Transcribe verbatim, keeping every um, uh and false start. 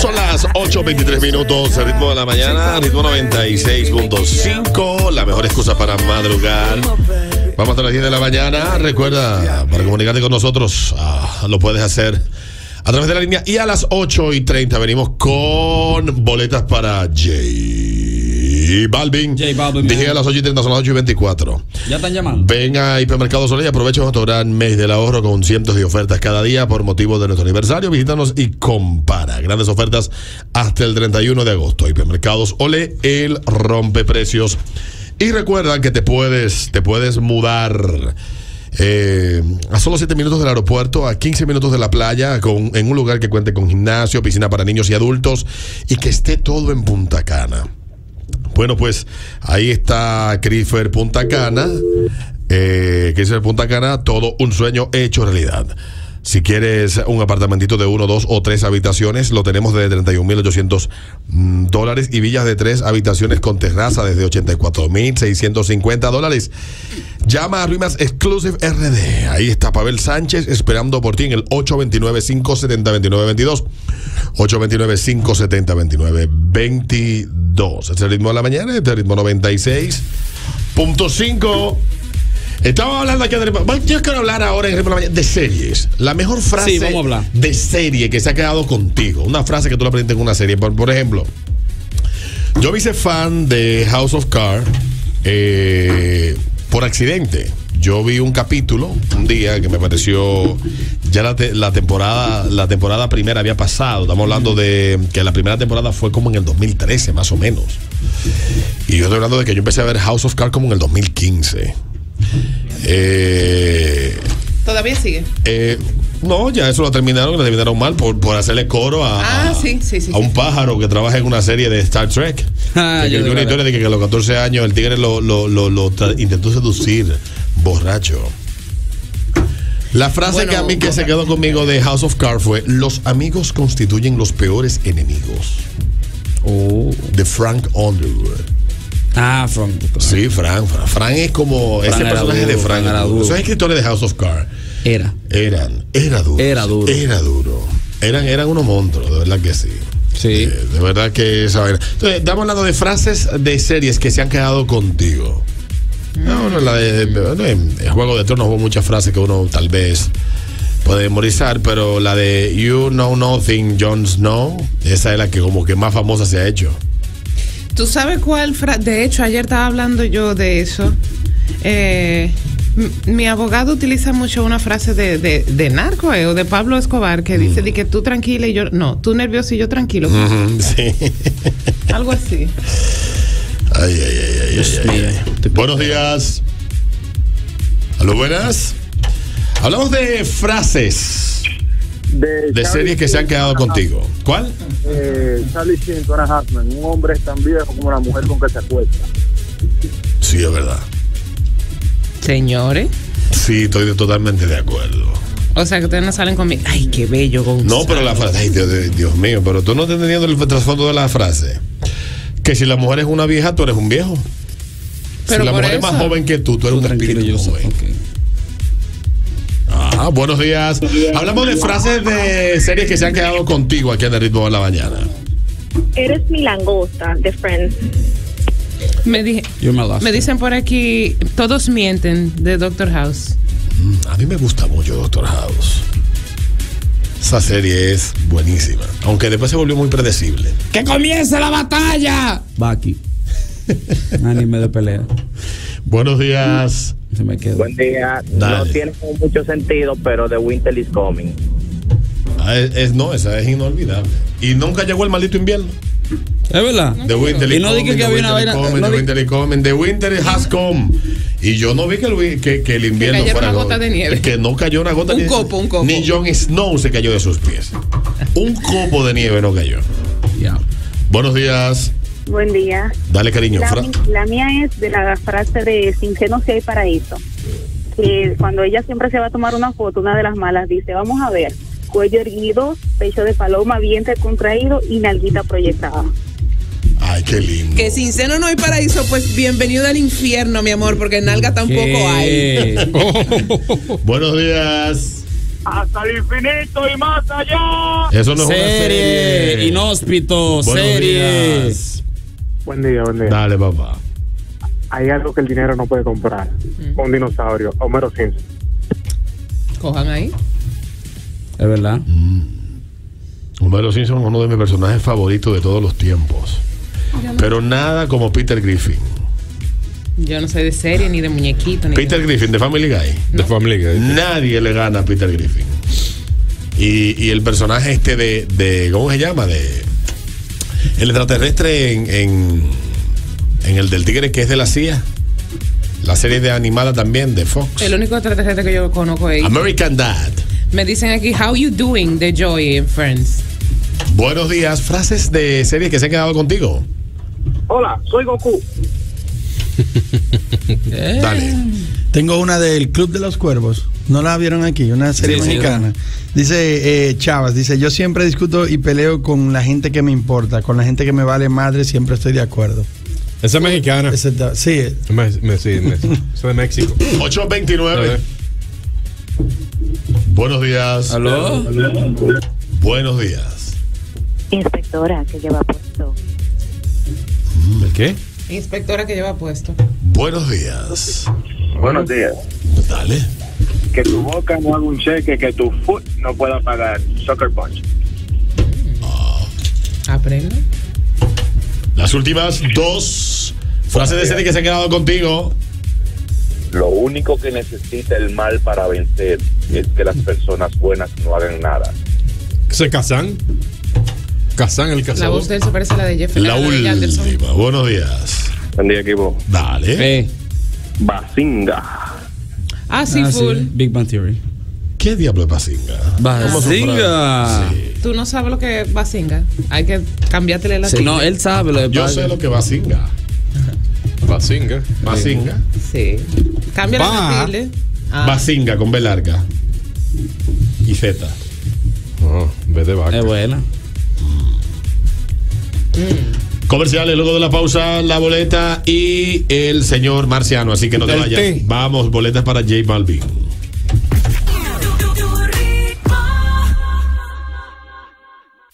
Son las ocho veintitrés minutos, el ritmo de la mañana, ritmo noventa y seis punto cinco, la mejor excusa para madrugar. Vamos hasta las diez de la mañana. Recuerda, para comunicarte con nosotros, ah, lo puedes hacer a través de la línea. Y a las ocho y treinta venimos con boletas para J Balvin. J Balvin. Dije a las ocho y treinta, son las ocho y veinticuatro. Ya están llamando. Venga a Hipermercados Olé y aprovecha nuestro gran mes del ahorro con cientos de ofertas cada día por motivo de nuestro aniversario. Visítanos y compara. Grandes ofertas hasta el treinta y uno de agosto. Hipermercados Olé, el rompeprecios. Y recuerda que te puedes, te puedes mudar eh, a solo siete minutos del aeropuerto, a quince minutos de la playa, con, en un lugar que cuente con gimnasio, piscina para niños y adultos y que esté todo en Punta Cana. Bueno, pues ahí está Crifer Punta Cana. Eh, Crifer Punta Cana, todo un sueño hecho realidad. Si quieres un apartamentito de uno, dos o tres habitaciones, lo tenemos desde treinta y un mil ochocientos dólares y villas de tres habitaciones con terraza desde ochenta y cuatro mil seiscientos cincuenta dólares. Llama a Rimas Exclusive R D. Ahí está Pavel Sánchez esperando por ti en el ocho dos nueve, cinco siete cero, dos nueve dos dos. ocho dos nueve, cinco siete cero, dos nueve dos dos. Este es el ritmo de la mañana, este es el ritmo noventa y seis punto cinco. Estamos hablando aquí de... Yo quiero hablar ahora en el ritmo de la mañana de series. La mejor frase sí, vamos a hablar. de serie que se ha quedado contigo. Una frase que tú la aprendiste en una serie. Por, por ejemplo, yo me hice fan de House of Cards eh, por accidente. Yo vi un capítulo un día que me pareció ya la, te, la temporada la temporada primera había pasado. Estamos hablando de que la primera temporada fue como en el dos mil trece más o menos. Y yo estoy hablando de que yo empecé a ver House of Cards como en el dos mil quince. Eh, ¿Todavía sigue? Eh, no, ya eso lo terminaron, lo terminaron mal por, por hacerle coro a, ah, sí, sí, sí, a un sí. pájaro que trabaja en una serie de Star Trek. Ah, que, yo que una historia de que, que a los catorce años el tigre lo, lo, lo, lo tra- intentó seducir borracho. La frase Bueno, que a mí que se quedó conmigo de House of Cards fue: los amigos constituyen los peores enemigos. Oh. De Frank Underwood. Ah, Frank. Sí, Frank, Frank. Frank es como Frank ese personaje duro, de Frank. Frank era duro. Esos escritores de House of Cards Era. eran, era duro. Era duro. Era duro. Eran, eran unos monstruos, de verdad que sí. Sí. Eh, de verdad que esa vaina. Entonces, estamos hablando de frases de series que se han quedado contigo. No, no, la de, de, de, de Juego de Tronos hubo muchas frases que uno tal vez puede memorizar, pero la de You Know Nothing, Jon Snow, esa es la que como que más famosa se ha hecho. ¿Tú sabes cuál frase? De hecho, ayer estaba hablando yo de eso. Eh, m- mi abogado utiliza mucho una frase de, de, de Narco eh, o de Pablo Escobar que dice mm. de que tú tranquila y yo... No, tú nervioso y yo tranquilo. Uh-huh, sí. Algo así. Ay, ay, ay, ay, ay, ay, ay. Buenos días. ¿Aló, buenas? Hablamos de frases de, de series que se han quedado contigo. ¿Cuál? Eh, Charlie Sheen, Two and a Half Men. Un hombre es tan viejo como la mujer con que se acuesta. Sí, es verdad. Señores. Sí, estoy totalmente de acuerdo. O sea, que ustedes no salen conmigo. Ay, qué bello, Gonzalo. No, pero la frase, ay, Dios, Dios mío, pero tú no estás entendiendo el trasfondo de la frase. Que si la mujer es una vieja, tú eres un viejo. Pero si la mujer eso, es más joven que tú, tú eres tú un espíritu yo joven. Okay. Ah, buenos días. Hablamos de frases de series que se han quedado contigo aquí en el ritmo de la mañana. Eres mi langosta de Friends. Me, dije, me dicen por aquí, todos mienten, de Doctor House. Mm, a mí me gusta mucho Doctor House. Esa serie es buenísima, aunque después se volvió muy predecible. ¡Que comience la batalla! Bucky. Anime de pelea. Buenos días. Se me quedó. Buen día. Dale. No tiene mucho sentido, pero The Winter is Coming. Ah, es, es, no, esa es inolvidable. Y nunca llegó el maldito invierno. Es verdad. The Winter y no dije que había una vaina. The Winter is coming. The Winter has come. Y yo no vi que el, que, que el invierno que fuera una gota de nieve. Que no cayó una gota un de nieve. copo, un copo. Ni Jon Snow se cayó de sus pies. Un copo de nieve no cayó. Yeah. Buenos días. Buen día. Dale, cariño. La, Fra- la mía es de la frase de sin seno si hay paraíso. Que cuando ella siempre se va a tomar una foto, una de las malas dice, vamos a ver, cuello erguido, pecho de paloma, vientre contraído y nalguita proyectada. Ay, qué lindo. Que sin seno no hay paraíso, pues bienvenido al infierno, mi amor, porque nalga tampoco hay. Buenos días. Hasta el infinito y más allá. Eso no es una Serie, serie. inhóspito, Buenos serie. días. Buen día, buen día. Dale, papá. Hay algo que el dinero no puede comprar. Mm. Un dinosaurio, Homero Simpson. Cojan ahí. Es verdad. Homero Simpson es uno de mis personajes favoritos de todos los tiempos. Yo no, Pero nada como Peter Griffin. yo no soy de serie ni de muñequito. Ni Peter de... Griffin de Family Guy. De Family Guy. Nadie le gana a Peter Griffin. Y, y el personaje este de, de. ¿Cómo se llama? De. El extraterrestre en, en. En el del tigre que es de la C I A. La serie de animada también de Fox. El único extraterrestre que yo conozco es. American Dad. Me dicen aquí, how you doing de Joy en Friends. Buenos días. Frases de series que se han quedado contigo. Hola, soy Goku. Eh. Dale. Tengo una del Club de los Cuervos. ¿No la vieron aquí? Una serie Sí, sí, mexicana. Dice eh, Chavas, dice, yo siempre discuto y peleo con la gente que me importa. Con la gente que me vale madre siempre estoy de acuerdo. Esa es mexicana. Ese está- sí, Me- me- sí, me- Eso es de México. ocho veintinueve. Buenos días. ¿Aló? Buenos días. Inspectora, que lleva puesto. ¿El qué? Inspectora que lleva puesto. Buenos días. Buenos días. Dale. Que tu boca no haga un cheque que tu foot no pueda pagar. Soccer punch. Aprende. Las últimas dos frases de serie que se han quedado contigo. Lo único que necesita el mal para vencer es que las personas buenas no hagan nada. ¿Se casan? ¿Casan el La casado? voz de él se parece a la de Jeffrey. La a de Anderson. última. Buenos días. Buen día, equipo. Dale. Eh. Bazinga. Ah, sí, Ah, full. sí. Big Bang Theory. ¿Qué diablo es Bazinga? ¿Cómo son Bazinga. frases? Sí. Tú no sabes lo que es Bazinga. Hay que cambiártele la Sí, no, él sabe lo de Yo Bazinga. sé lo que Bazinga. Bazinga. Bazinga. Sí. Cámbiale Va. la tilde. Ah. Bazinga con B larga. Y Z. No, en vez de vaca. Es buena. Comerciales, luego de la pausa, la boleta y el señor Marciano. Así que no te El vayas. té. Vamos, boletas para J Balvin.